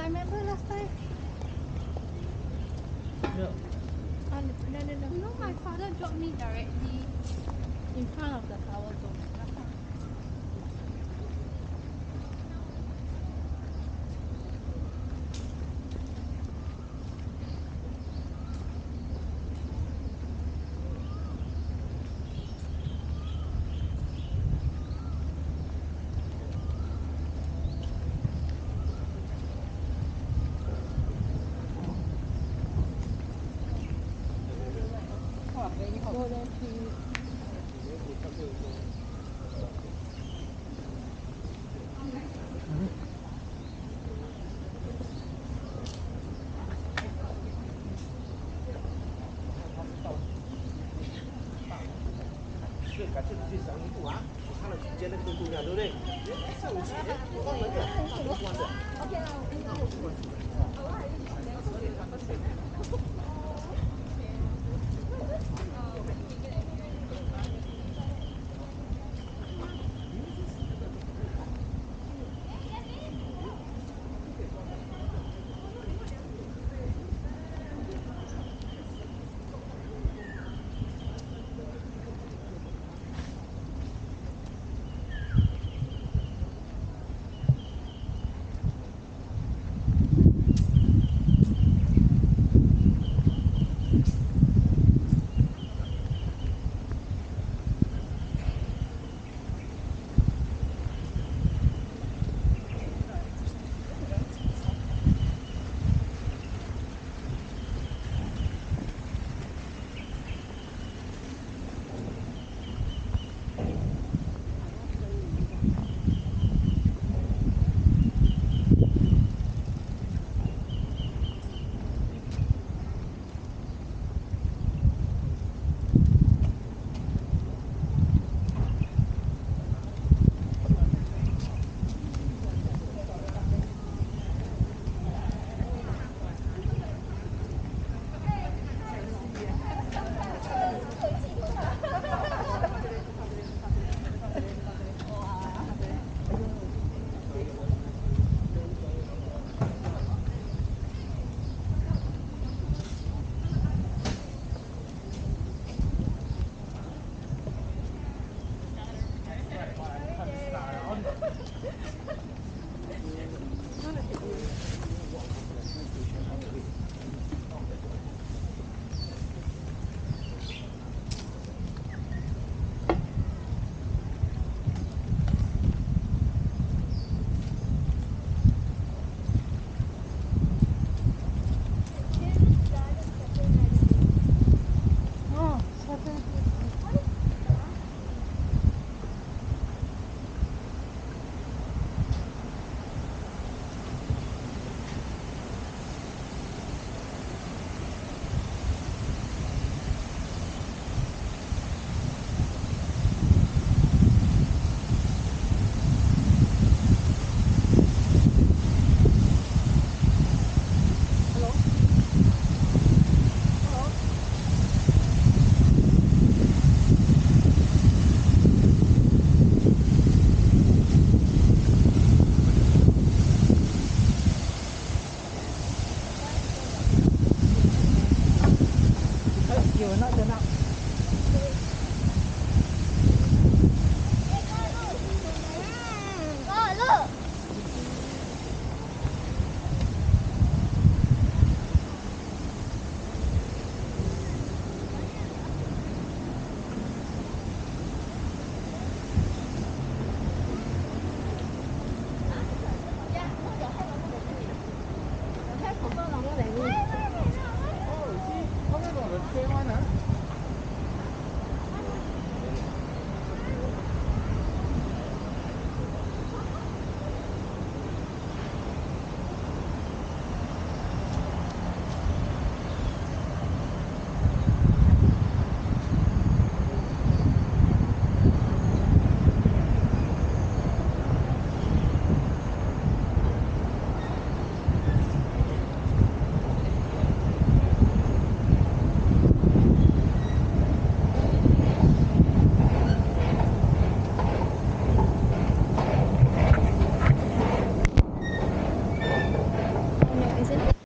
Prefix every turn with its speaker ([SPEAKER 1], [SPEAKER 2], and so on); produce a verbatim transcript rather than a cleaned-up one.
[SPEAKER 1] remember last time.
[SPEAKER 2] No.
[SPEAKER 1] Oh, no, no, no.
[SPEAKER 3] You know my father dropped me directly
[SPEAKER 1] In front of the power dome. Go there, please.
[SPEAKER 4] 对，感谢你这小一步啊！我看了几间那个灯姑娘，对不对？哎，上午前关门的，大门关的。OK 啊，我应该我是关的。我还以为你连车也关的。
[SPEAKER 1] You were not gonna